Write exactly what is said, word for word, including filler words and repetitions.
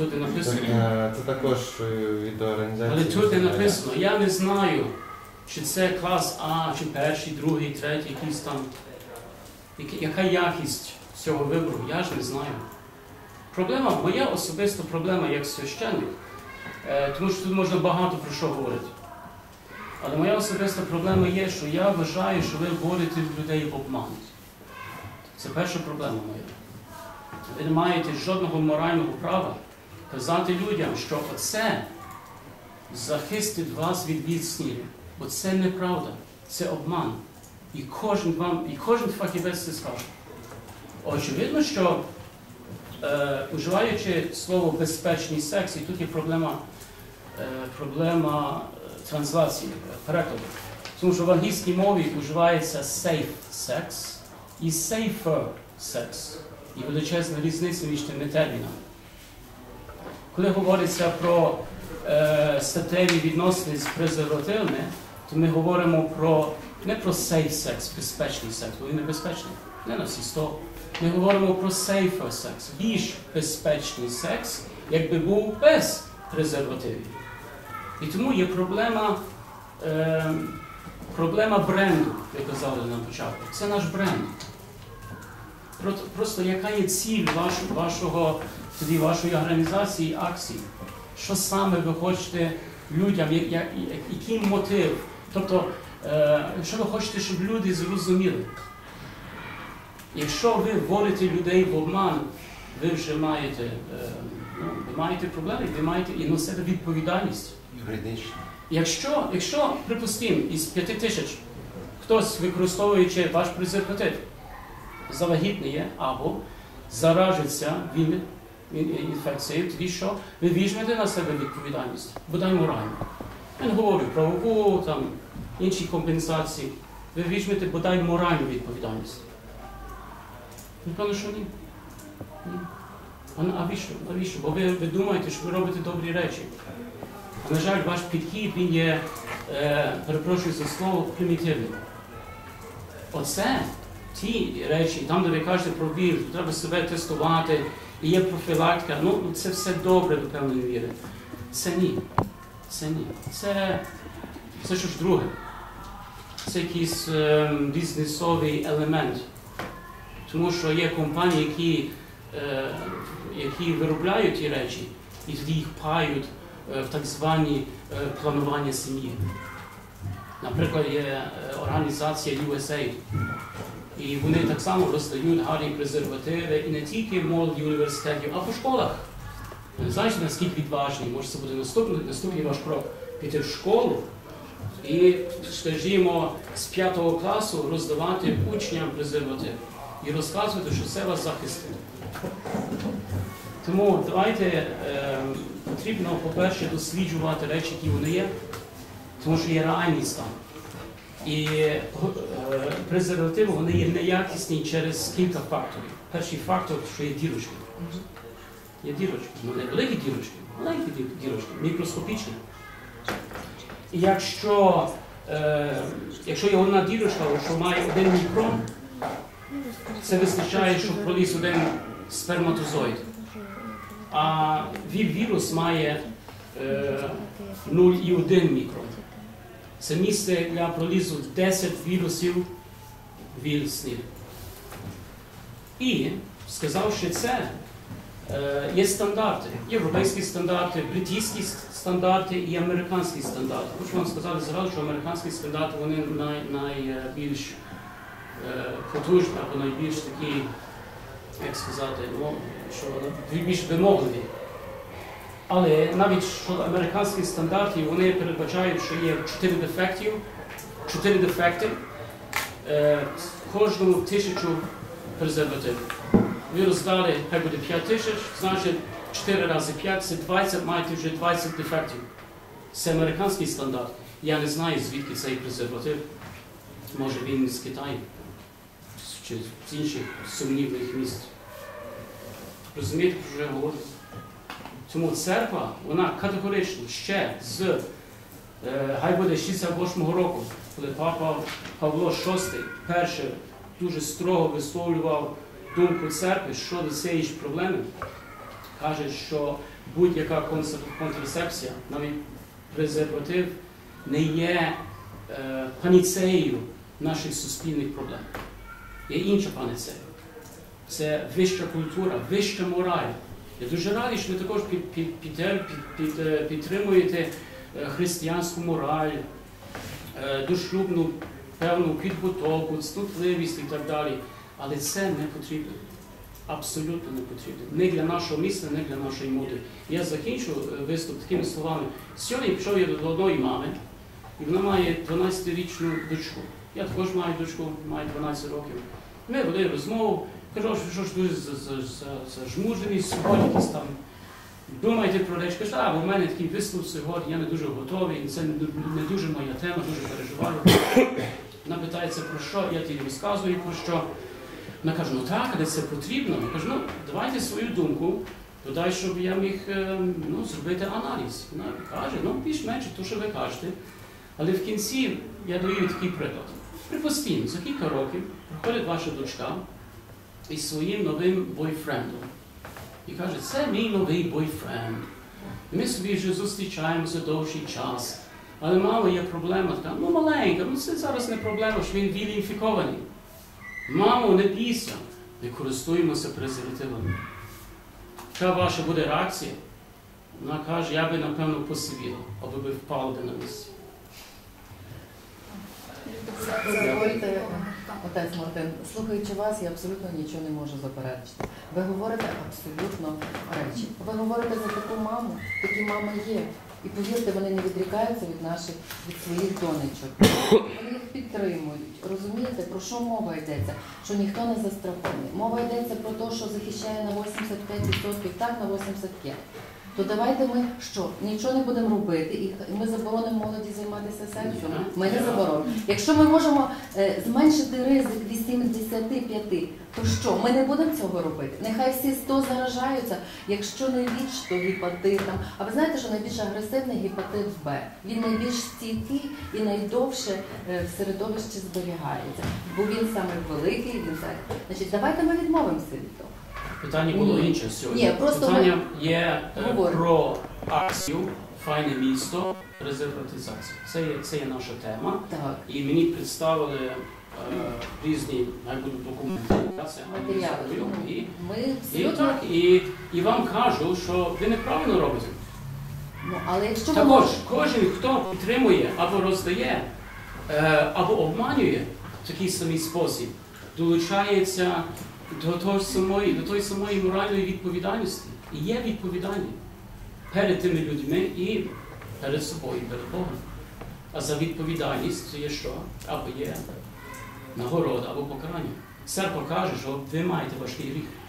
Тут не написано. Це також від організації. Але тут не написано. Я не знаю, чи це клас А, чи перший, другий, третій, якийсь там. Яка якість цього вибору, я ж не знаю. Проблема, моя особиста проблема як священник, тому що тут можна багато про що говорити. Але моя особиста проблема є, що я вважаю, що ви вводите людей в обман. Це перша проблема моя. Ви не маєте жодного морального права казати людям, що оце захистить вас від відснів. Бо це неправда, це обман. І кожен вам, і кожен фахівець це скаже. Очевидно, що е, уживаючи слово «безпечний секс», і тут є проблема, е, проблема транслації, перекладу. Тому що в англійській мові уживається safe sex і safer sex. І величезна різниця між тими термінами. Коли говориться про е, статеві відносини з презервативами, то ми говоримо про, не про safe sex, безпечний секс, бо він небезпечний, не на всі сто. Ми говоримо про safer sex, більш безпечний секс, якби був без презервативів. І тому є проблема, е, проблема бренду, як казали на початку. Це наш бренд. Просто яка є ціль вашого, вашого, тоді вашої організації, акції? Що саме ви хочете людям, я, я, який мотив? Тобто, е, що ви хочете, щоб люди зрозуміли? Якщо ви вводите людей в обман, ви вже маєте, е, ну, ви маєте проблеми, ви маєте і носити відповідальність. Юридично. Якщо, якщо, припустимо, із п'яти тисяч хтось, використовуючи ваш презерватив, завагітніє або заражиться він інфекцією, тоді що? Ви візьмете на себе відповідальність, бодай морально. Я не говорю про правову, там, інші компенсації. Ви візьмете бодай моральну відповідальність. Напевно, що ні. Ні. А навіщо? Навіщо? Бо ви, ви думаєте, що ви робите добрі речі. А, на жаль, ваш підхід, він є, е, перепрошую за слово, примітивний. Оце ті речі, там, де ви кажете про віру, треба себе тестувати, і є профілактика, ну, це все добре до певної віри. Це ні. Це ні. Це, це щось друге. Це якийсь е, бізнесовий елемент. Тому що є компанії, які, е, які виробляють ті речі, і тоді їх пають е, в так звані е, планування сім'ї. Наприклад, є е, організація ю ес ей. І вони так само роздають гарні презервативи і не тільки в молоді університетів, а по школах. Ви не знаєте, наскільки відважні, може це буде наступний, наступний ваш крок. Піти в школу і, скажімо, з п'ятого класу роздавати учням презерватив. І розказувати, що це вас захистить. Тому давайте, е, потрібно, по-перше, досліджувати речі, які вони є, тому що є реальний стан. І е, презервативи, вони є неякісні через кілька факторів. Перший фактор, що є дірочки. Є дірочки. Ну, не великі дірочки, маленькі дірочки, мікроскопічні. І якщо, е, якщо є одна дірочка, що має один мікрон, це вистачає, щоб проліз один сперматозоїд. А ВІЛ-вірус має е, нуль цілих один мікрон. Це місце для пролізу десять вірусів ВІЛ-снів. І, сказавши це, е, є стандарти. Європейські стандарти, британські стандарти і американські стандарти. Хочу вам сказати зразу, що американські стандарти, вони най, найбільш потужні, або найбільш такі, як сказати, ну, що більш вимогливі. Але навіть щодо американських стандартів, вони передбачають, що є чотири дефектів, чотири дефекти е, кожному тисячу презервативів. Ви роздали, хай буде п'ять тисяч, значить чотири рази п'ять, це двадцять, маєте вже двадцять дефектів. Це американський стандарт. Я не знаю, звідки цей презерватив. Може він з Китаю чи з інших сумнівних місць. Розумієте, про що я говорю? Тому церква, вона категорично ще з, е, хай буде шістдесят восьмого року, коли папа Павло шостий перше дуже строго висловлював думку церкви щодо цієї ж проблеми, каже, що будь-яка контрацепція, навіть презерватив, не є е, панацеєю наших суспільних проблем. Є інша панацея. Це вища культура, вища мораль. Я дуже радий, що ви також під, під, під, під, підтримуєте християнську мораль, дошлюбну певну підготовку, цнутливість і так далі. Але це не потрібно. Абсолютно не потрібно. Не для нашого міста, не для нашої моди. Я закінчу виступ такими словами. Сьогодні пішов я до одної мами, і вона має дванадцятирічну дочку. Я також маю дочку, маю дванадцять років. Ми вели розмову, кажу, що ж дуже зажмужений сьогодні, якісь там думаєте про речі. Кажу, а, в мене такий виступ сьогодні, я не дуже готовий, це не дуже моя тема, дуже переживаю. Вона питається про що, я тобі розказую про що. Вона каже, ну так, але це потрібно. Я кажу, ну давайте свою думку, додай, щоб я міг ну, зробити аналіз. Вона каже, ну більш-менш то, що ви кажете. Але в кінці я даю такий приклад. Припустимо, за кілька років приходить ваша дочка із своїм новим бойфрендом. І каже, це мій новий бойфренд. Ми собі вже зустрічаємося довший час. Але мамо, є проблема така, ну маленька, ну це зараз не проблема, що він вілі-інфікований. Мамо, не бійся, не користуємося презервативами. Яка ваша буде реакція? Вона каже, я би, напевно, посивіла, аби ви впали би на місці. Дозвольте, отець Мартин, слухаючи вас, я абсолютно нічого не можу заперечити. Ви говорите абсолютно речі. Ви говорите за таку маму, такі мами є. І повірте, вони не відрікаються від наших, від своїх донечок. Вони їх підтримують. Розумієте, про що мова йдеться? Що ніхто не застрахований. Мова йдеться про те, що захищає на вісімдесят п'ять відсотків, так, на вісімдесят п'ять відсотків. То давайте ми що? Нічого не будемо робити, і ми заборонимо молоді займатися сексом? Ми не заборонимо. Якщо ми можемо е, зменшити ризик вісімдесят п'ять, то що? Ми не будемо цього робити. Нехай всі сто заражаються, якщо найбільш, то гепатитом. А ви знаєте, що найбільш агресивний гепатит Б? Він найбільш стійкий і найдовше е, в середовищі зберігається. Бо він саме великий, він так. Значить, давайте ми відмовимося від того. Питання було Ні. інше сьогодні. Ні, просто питання ми... є е, Говоримо. про акцію «Файне місто. Презерватизація». Це є, це є наша тема. Так. І мені представили е, різні, як будуть документи, Матеріали. і, Ми і, абсолютно... так, і, і вам кажу, що ви неправильно робите. Ну, але якщо ми Також можемо... кожен, хто підтримує або роздає, е, або обманює в такий самий спосіб, долучається до того самої, до тої самої моральної відповідальності. І є відповідальність перед тими людьми і перед собою, і перед Богом. А за відповідальність це є що? Або є нагорода, або покарання. Церква каже, що ви маєте важкий гріх.